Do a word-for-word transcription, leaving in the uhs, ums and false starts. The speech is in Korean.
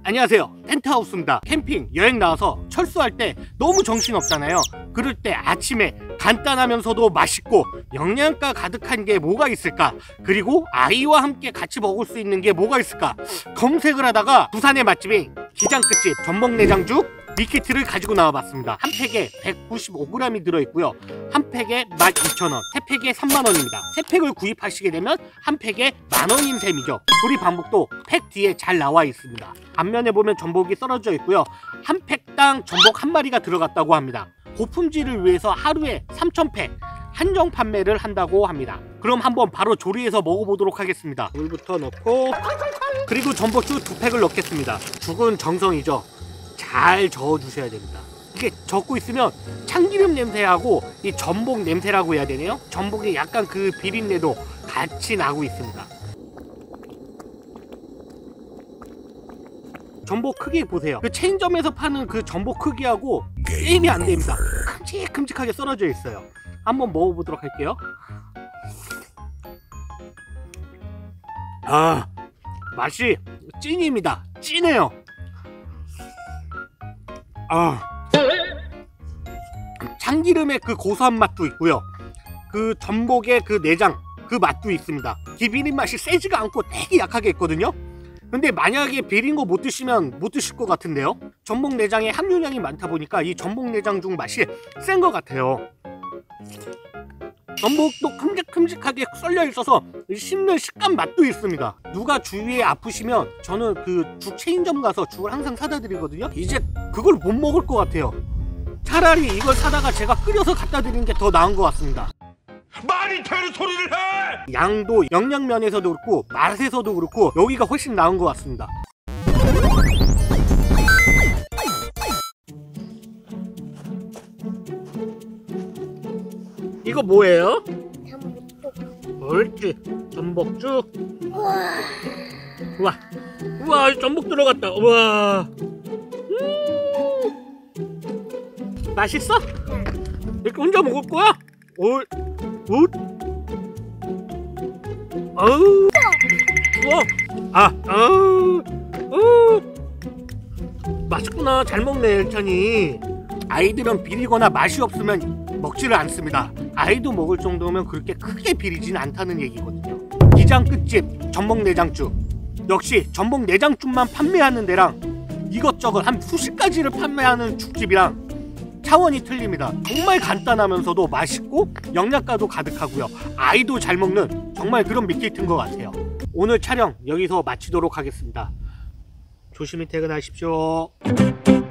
안녕하세요, 펜트하우스입니다. 캠핑 여행 나와서 철수할 때 너무 정신없잖아요. 그럴 때 아침에 간단하면서도 맛있고 영양가 가득한 게 뭐가 있을까, 그리고 아이와 함께 같이 먹을 수 있는 게 뭐가 있을까 검색을 하다가 부산의 맛집인 기장끝집 전복내장죽 밀키트를 가지고 나와봤습니다. 한 팩에 백구십오 그램이 들어있고요. 한 팩에 만 이천 원, 세 팩에 삼만 원입니다. 세 팩을 구입하시게 되면 한 팩에 만 원인 셈이죠. 조리 방법도 팩 뒤에 잘 나와 있습니다. 앞면에 보면 전복이 썰어져 있고요. 한 팩당 전복 한 마리가 들어갔다고 합니다. 고품질을 위해서 하루에 삼천 팩 한정 판매를 한다고 합니다. 그럼 한번 바로 조리해서 먹어보도록 하겠습니다. 물부터 넣고, 그리고 전복죽 두 팩을 넣겠습니다. 죽은 정성이죠. 잘 저어주셔야 됩니다. 이게 젓고 있으면 참기름 냄새하고 이 전복 냄새라고 해야 되네요. 전복의 약간 그 비린내도 같이 나고 있습니다. 전복 크기 보세요. 그 체인점에서 파는 그 전복 크기하고 게임이 안 됩니다. 큼직큼직하게 썰어져 있어요. 한번 먹어보도록 할게요. 아, 맛이 찐입니다. 찐해요. 아, 참기름의 그 고소한 맛도 있고요. 그 전복의 그 내장 그 맛도 있습니다. 비린 맛이 세지가 않고 되게 약하게 있거든요. 근데 만약에 비린 거 못 드시면 못 드실 것 같은데요. 전복 내장에 함유량이 많다 보니까 이 전복 내장죽 맛이 센 것 같아요. 전복도 큼직큼직하게 썰려 있어서 씹는 식감 맛도 있습니다. 누가 주위에 아프시면 저는 그 죽 체인점 가서 죽을 항상 사다 드리거든요. 이제 그걸 못 먹을 것 같아요. 차라리 이걸 사다가 제가 끓여서 갖다 드리는 게 더 나은 것 같습니다. 말이 되는 소리를 해! 양도 영양면에서도 그렇고 맛에서도 그렇고 여기가 훨씬 나은 것 같습니다. 이거 뭐예요? 전복죽. 옳지, 전복죽. 우와. 우와, 우와, 전복 들어갔다. 우와. 음. 맛있어? 이렇게 혼자 먹을 거야? 올, 올. 아우. 우와. 아, 아우. 우. 맛있구나. 잘 먹네, 일찬이. 아이들은 비리거나 맛이 없으면 먹지를 않습니다. 아이도 먹을 정도면 그렇게 크게 비리진 않다는 얘기거든요. 기장 끝집 전복내장죽, 역시 전복내장죽만 판매하는 데랑 이것저것 한 수십 가지를 판매하는 죽집이랑 차원이 틀립니다. 정말 간단하면서도 맛있고 영양가도 가득하고요. 아이도 잘 먹는 정말 그런 밀키트인 것 같아요. 오늘 촬영 여기서 마치도록 하겠습니다. 조심히 퇴근하십시오.